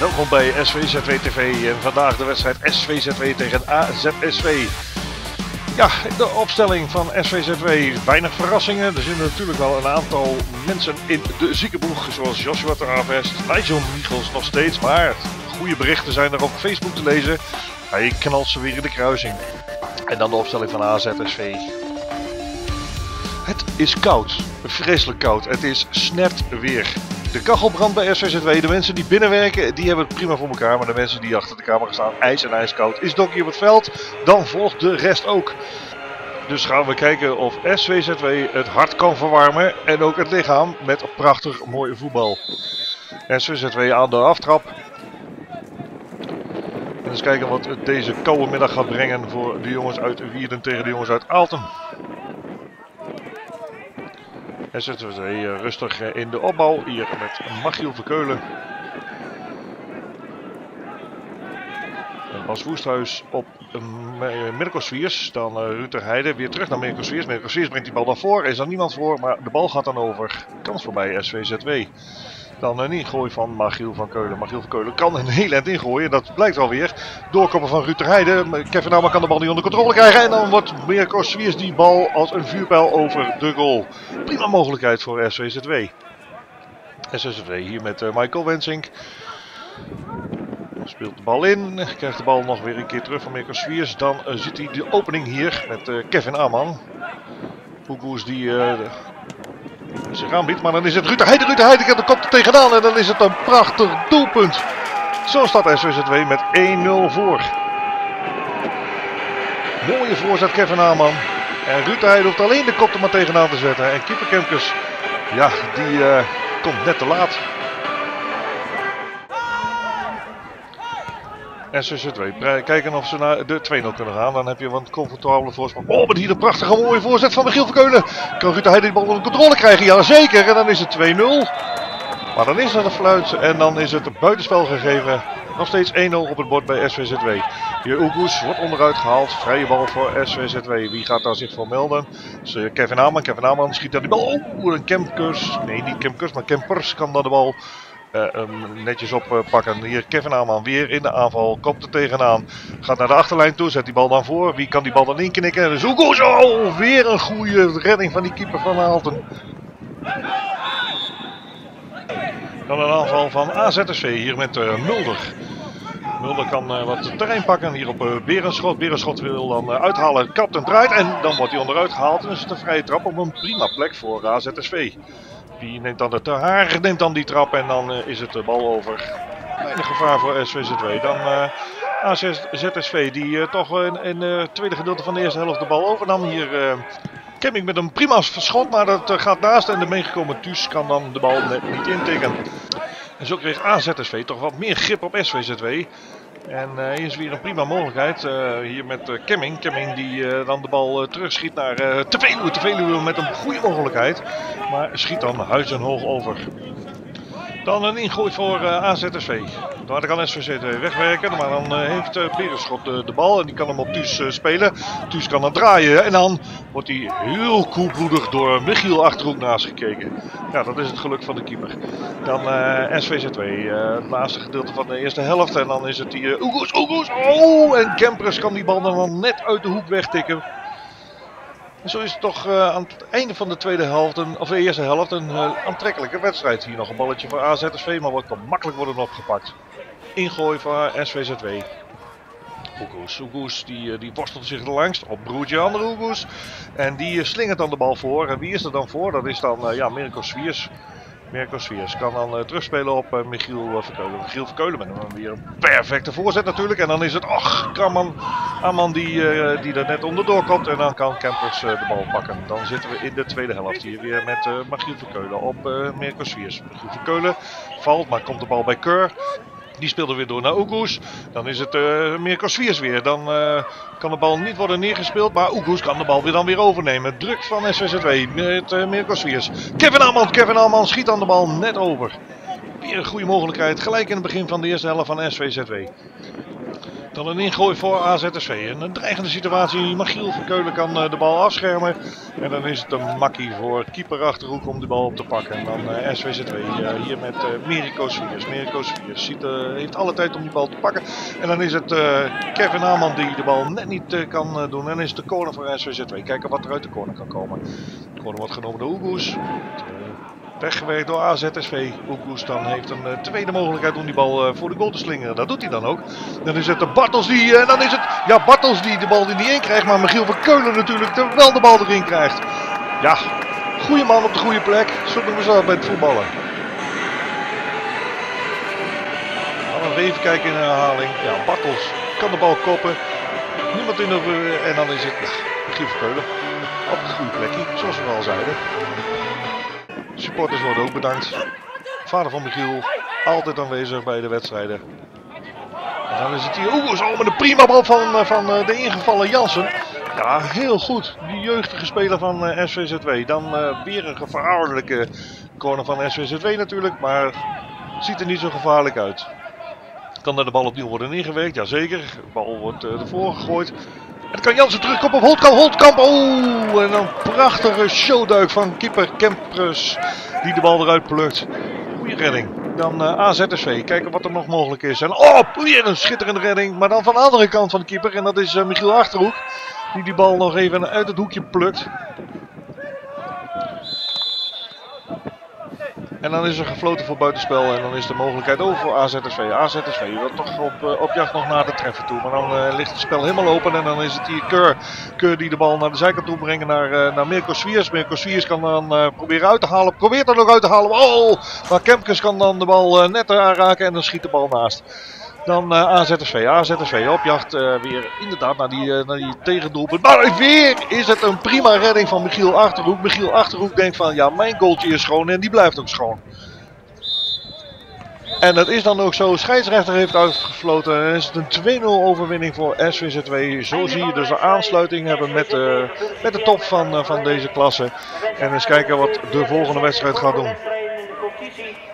welkom bij SVZW TV en vandaag de wedstrijd SVZW tegen AZSV. Ja, de opstelling van SVZW, weinig verrassingen. Er zitten natuurlijk wel een aantal mensen in de ziekenboeg, zoals Joshua Teravest, Nigel Michels nog steeds, maar goede berichten zijn er op Facebook te lezen. Hij knalt ze weer in de kruising. En dan de opstelling van AZSV. Het is koud, vreselijk koud. Het is snert weer. De kachel brandt bij SVZW. De mensen die binnenwerken, die hebben het prima voor elkaar. Maar de mensen die achter de camera staan, ijs en ijskoud. Is Dokkie op het veld, dan volgt de rest ook. Dus gaan we kijken of SVZW het hart kan verwarmen. En ook het lichaam met prachtig mooie voetbal. SVZW aan de aftrap. En eens kijken wat deze koude middag gaat brengen voor de jongens uit Wierden tegen de jongens uit Aalten. SVZW rustig in de opbouw, hier met Machiel Verkeulen. En Bas Woesthuis op Mirko Swiers, dan Ruud ter Heide, weer terug naar Mirko Swiers. Mirko Swiers brengt die bal dan voor, is er niemand voor, maar de bal gaat dan over. Kans voorbij SVZW. Dan een ingooi van Machiel van Keulen. Machiel van Keulen kan een heel eind ingooien. Dat blijkt alweer. Doorkoppen van Ruud ter Heide. Kevin Naumann kan de bal niet onder controle krijgen. En dan wordt Mirko Swiers die bal als een vuurpijl over de goal. Prima mogelijkheid voor SVZW. SVZW hier met Michael Wensink. Speelt de bal in. Krijgt de bal nog weer een keer terug van Mirko Swiers. Dan ziet hij de opening hier met Kevin Aman. Poekoes die... zich aanbiedt, maar dan is het Ruud ter Heide. Ruud ter Heide de kop er tegenaan en dan is het een prachtig doelpunt. Zo staat SVZW met 1-0 voor. Mooie voorzet Kevin Aman. En Ruud ter Heide hoeft alleen de kop er maar tegenaan te zetten. En keeper Kemkes, ja, die komt net te laat. SVZW kijken of ze naar de 2-0 kunnen gaan. Dan heb je een comfortabele voorsprong. Oh, met hier een prachtige mooie voorzet van Michiel Verkeulen. Kan Ruud ter Heide die bal onder controle krijgen? Ja, zeker. En dan is het 2-0. Maar dan is er een fluit en dan is het buitenspel gegeven. Nog steeds 1-0 op het bord bij SVZW. Hier Oegoes wordt onderuit gehaald. Vrije bal voor SVZW. Wie gaat daar zich voor melden? Dus, Kevin Aman. Kevin Aman schiet daar die bal. Oh, een Kemkes. Nee, niet Kemkes, maar Kempers kan daar de bal... netjes oppakken. Hier Kevin Aman weer in de aanval. Komt er tegenaan. Gaat naar de achterlijn toe. Zet die bal dan voor. Wie kan die bal dan inknikken? Dus Oegoes. Oh, weer een goede redding van die keeper van Aalten. Dan een aanval van AZSV hier met Mulder. Mulder kan wat terrein pakken hier op Berenschot. Berenschot wil dan uithalen. Kapt en draait. En dan wordt hij onderuit gehaald. En is het een vrije trap op een prima plek voor AZSV. Die neemt dan de haar, neemt dan die trap en dan is het de bal over. Weinig gevaar voor SVZW. Dan AZSV die toch in het tweede gedeelte van de eerste helft de bal overnam. Hier Kemming met een prima schot, maar dat gaat naast. En de meegekomen Thuis kan dan de bal net niet intikken. En zo kreeg AZSV toch wat meer grip op SVZW. En hier is weer een prima mogelijkheid. Hier met Kemming. Kemming die dan de bal terugschiet naar Teveluwe. Teveluwe met een goede mogelijkheid. Maar schiet dan huizenhoog over. Dan een ingooi voor AZSV. Daar kan SVZW wegwerken. Maar dan heeft Berenschot de bal. En die kan hem op Thuis spelen. Thuis kan dan draaien. En dan wordt hij heel koelbloedig door Michiel Achterhoek naast gekeken. Ja, dat is het geluk van de keeper. Dan SVZW. Het laatste gedeelte van de eerste helft. En dan is het die Oegoes. Oh, en Kempers kan die bal dan net uit de hoek wegtikken. En zo is het toch aan het einde van de tweede helft, of de eerste helft, een aantrekkelijke wedstrijd. Hier nog een balletje voor AZSV, maar wordt makkelijk worden opgepakt. Ingooi voor SVZW. Oegoes die worstelt zich er langs op broertje andere Oegoes. En die slingert dan de bal voor. En wie is er dan voor? Dat is dan Mirko Swiers. Mirko Swiers kan dan terugspelen op Michiel Verkeulen. Michiel Verkeulen met weer een perfecte voorzet natuurlijk. En dan is het, Aman die er net onderdoor komt. En dan kan Kempers de bal pakken. Dan zitten we in de tweede helft hier weer met Michiel Verkeulen op Mirko Swiers. Michiel Verkeulen valt, maar komt de bal bij Keur. Die speelde weer door naar Oegoes. Dan is het Mirko Swiers weer. Dan kan de bal niet worden neergespeeld. Maar Oegoes kan de bal weer overnemen. Druk van SVZW met Mirko Swiers. Kevin Aman schiet dan de bal net over. Weer een goede mogelijkheid. Gelijk in het begin van de eerste helft van SVZW. Dan een ingooi voor AZSV. Een dreigende situatie. Michiel van Keulen kan de bal afschermen. En dan is het een makkie voor keeper Achterhoek om de bal op te pakken. En dan SVZW hier met Merico Sviers. Merico Sviers heeft alle tijd om die bal te pakken. En dan is het Kevin Aman die de bal net niet kan doen. En dan is het de corner voor SVZW. Kijken wat er uit de corner kan komen. De corner wordt genomen door Oegoes. Weggewerkt door AZSV. Oegoes dan heeft een tweede mogelijkheid om die bal voor de goal te slingeren. Dat doet hij dan ook. Dan is het de Bartels die, dan is het, ja, Bartels die de bal er niet in krijgt. Maar Michiel van Keulen natuurlijk wel de bal erin krijgt. Ja, goede man op de goede plek. Zo doen we zo bij het voetballen. Dan even kijken in de herhaling. Ja, Bartels kan de bal koppen. Niemand in de... En dan is het Michiel van Keulen op het goede plekje. Zoals we al zeiden. Supporters worden ook bedankt. Vader van Michiel, altijd aanwezig bij de wedstrijden. En dan is het hier met een prima bal van de ingevallen Jansen. Ja, heel goed. Die jeugdige speler van SVZW. Dan weer een gevaarlijke corner van SVZW natuurlijk, maar ziet er niet zo gevaarlijk uit. Kan er de bal opnieuw worden ingewerkt? Jazeker. De bal wordt ervoor gegooid. En dan kan Jansen terugkomen op Holtkamp. Oh, en een prachtige showduik van keeper Kempers die de bal eruit plukt. Goeie redding. Dan AZSV. Kijken wat er nog mogelijk is. En weer een schitterende redding. Maar dan van de andere kant van de keeper. En dat is Michiel Achterhoek. Die bal nog even uit het hoekje plukt. En dan is er gefloten voor buitenspel en dan is de mogelijkheid over voor AZSV. AZSV wil toch op jacht nog naar de treffer toe. Maar dan ligt het spel helemaal open en dan is het hier Keur die de bal naar de zijkant toe brengt naar Mirko Sviers. Mirko Sviers kan dan proberen uit te halen. Probeert er nog uit te halen. Oh, maar Kempkes kan dan de bal net aanraken en dan schiet de bal naast. Dan AZSV. AZSV op jacht weer inderdaad naar die tegendoelpunt. Maar weer is het een prima redding van Michiel Achterhoek. Michiel Achterhoek denkt van ja, mijn goaltje is schoon en die blijft ook schoon. En dat is dan ook zo. Scheidsrechter heeft uitgefloten. En is het een 2-0 overwinning voor SVZW. Zo zie je dus een aansluiting hebben met de top van deze klasse. En eens kijken wat de volgende wedstrijd gaat doen.